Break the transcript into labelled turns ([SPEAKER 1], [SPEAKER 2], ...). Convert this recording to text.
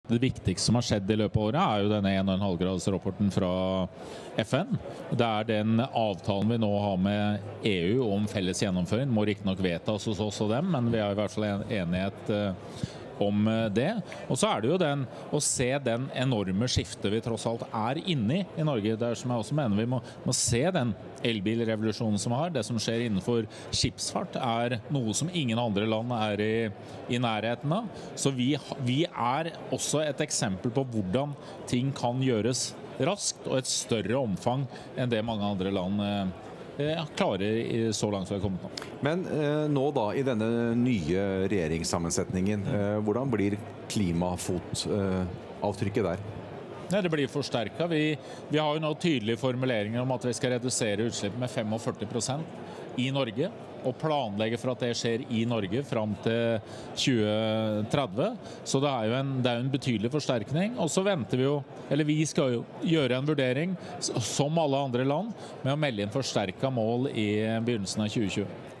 [SPEAKER 1] Det viktigste som har skjedd i løpet av året jo denne 1,5-gradsrapporten fra FN. Det den avtalen vi nå har med EU om felles gjennomføring. Må riktig nok vedtas hos oss og dem, men vi har i hvert fall en enighet om det. Og så det jo å se den enorme skiftet vi tross alt inne i Norge. Det som jeg også mener vi må se den elbilrevolusjonen som vi har. Det som skjer innenfor skipsfart noe som ingen andre land i nærheten av. Så vi også et eksempel på hvordan ting kan gjøres raskt og et større omfang enn det mange andre land klarer så langt vi har kommet nå.
[SPEAKER 2] Men nå da, i denne nye regjeringssammensetningen, hvordan blir klimafotavtrykket der?
[SPEAKER 1] Det blir forsterket. Vi har jo nå tydelige formuleringer om at vi skal redusere utslipp med 45% i Norge, og planlegge for at det skjer i Norge frem til 2030. Så det jo en betydelig forsterkning. Og så venter vi jo, eller vi skal jo gjøre en vurdering, som alle andre land, med å melde inn forsterket mål i begynnelsen av 2020.